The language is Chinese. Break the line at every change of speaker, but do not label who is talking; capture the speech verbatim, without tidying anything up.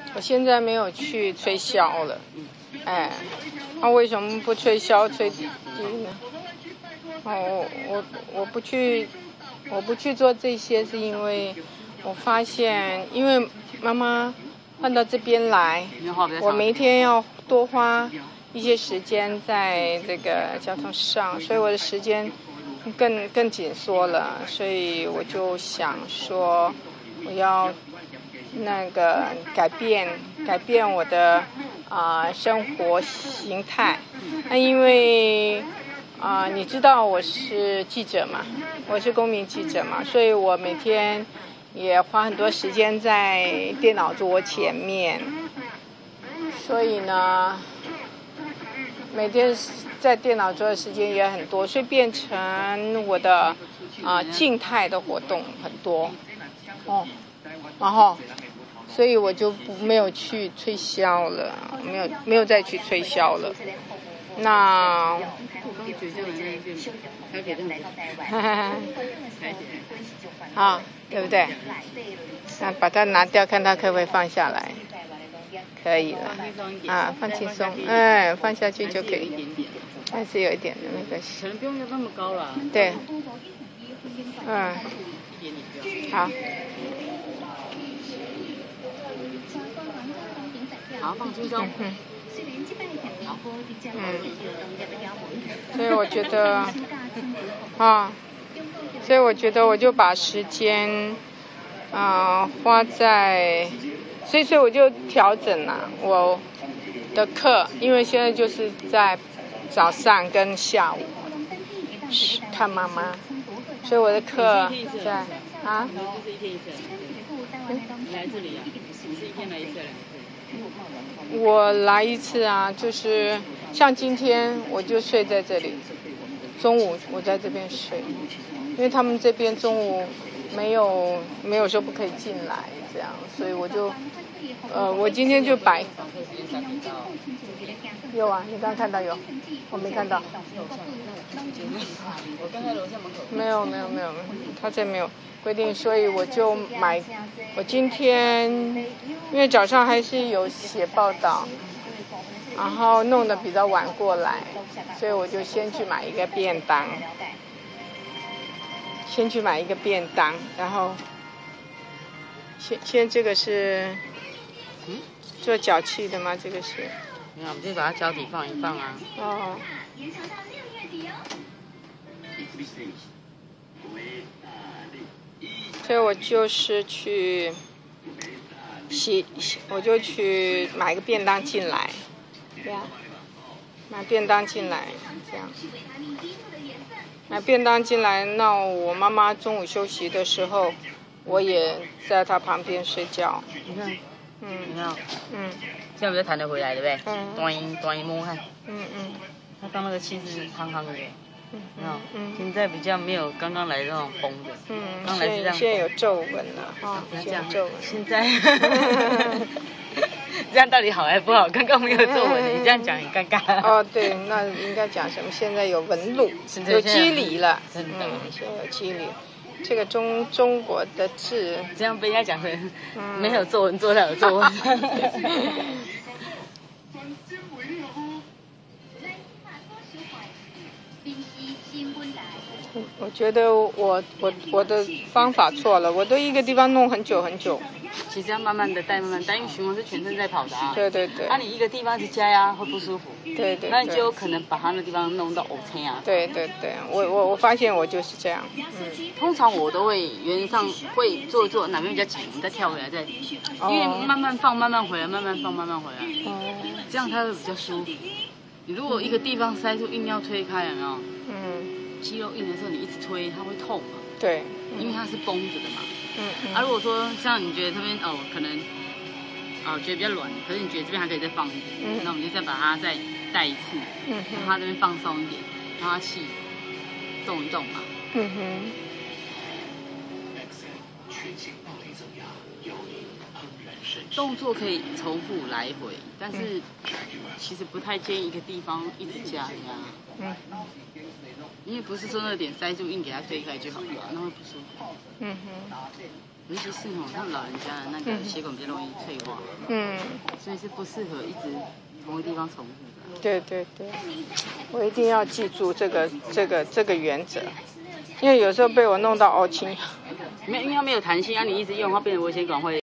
我现在没有去吹箫了，哎，那、啊、为什么不吹箫吹笛呢？哦，我我不去，我不去做这些，是因为我发现，因为妈妈换到这边来，我每天要多花一些时间在这个交通上，所以我的时间更更紧缩了，所以我就想说，我要那个改变改变我的啊、呃、生活形态。那因为啊、呃、你知道我是记者嘛，我是公民记者嘛，所以我每天也花很多时间在电脑桌前面，所以呢每天在电脑桌的时间也很多，所以变成我的啊、呃、静态的活动很多哦，然后所以我就不没有去吹箫了，没有没有再去吹箫了。那啊，对不对？那把它拿掉，看它可不可以放下来。可以了啊，放轻松，哎，放下去就可以，还是有一点的，没关系。
可能不用那么高了。
对，嗯，好。
好，放轻松。
嗯。嗯。所以我觉得，啊，所以我觉得我就把时间，啊、呃，花在。所以，所以我就调整了我的课，因为现在就是在早上跟下午看妈妈，所以我的课在啊。
就是一天一次。你来这里啊？你是一天来一次？
我来一次啊，就是像今天我就睡在这里，中午我在这边睡，因为他们这边中午没有没有说不可以进来这样，所以我就。呃，我今天就摆。有啊，你刚看到有？我没看到。
我刚才楼下门口。
没有没有没有，他这没有规定，所以我就买。我今天因为早上还是有写报道，然后弄得比较晚过来，所以我就先去买一个便当。先去买一个便当，然后先先这个是。
嗯，
做脚气的吗？这个是。
没有，我们就把它脚底放一放啊。
哦。所以我就是去洗，我就去买个便当进来，对呀，买便当进来，这样。买便当进来，那我妈妈中午休息的时候，我也在她旁边睡觉。
你看。
嗯，
你看，
嗯，
这样比较弹得回来，对不对？
嗯，
短音短音摸看，
嗯嗯，
它刚那个气是夯夯的，
嗯，
嗯，现在比较没有刚刚来的那种崩的，
嗯，
刚来是这样，
现在有皱纹了，哈，
这样
皱纹，
现在，这样到底好还是不好？刚刚没有皱纹，你这样讲很尴尬。
哦，对，那应该讲什么？现在有纹路，有肌理了，
真的，
嗯，现在有肌理。这个中中国的字，
这样被人家讲成没有皱纹，做到有皱纹。
我觉得我我我的方法错了，我都一个地方弄很久很久。
其实要慢慢的带，慢慢带，因为循环是全身在跑的啊。
对对对。
那、啊、你一个地方一直加压会不舒服。
对 对, 对。
那你就有可能把它那地方弄到 OK 啊。
对对对，我我我发现我就是这样。嗯。
通常我都会原则上会做一做哪边比较紧，再跳回来再，哦、因为慢慢放慢慢回来，慢慢放慢慢回来。哦。这样它会比较舒服。你如果一个地方塞住硬要推开，有没有？嗯。肌肉硬的时候你一直推，它会痛嘛。
对。
因为它是绷着的嘛。
嗯嗯。
啊，如果说像你觉得这边哦可能，哦觉得比较软，可是你觉得这边还可以再放一点，嗯，那我们就再把它再带一次，嗯，让它这边放松一点，让它气动一动嘛。嗯哼。动作可以重复来回，但是其实不太建议一个地方一直加压。嗯。因为不是说那个点塞住硬给它推开就好了，那会不舒服。嗯哼。尤其是哦，像老人家的那个血管比较容易退化。嗯所以是不适合一直同个地方重复的。
对对对，我一定要记住这个这个这个原则，因为有时候被我弄到凹青。
没有，因为它没有弹性啊，你一直用它变成微血管会。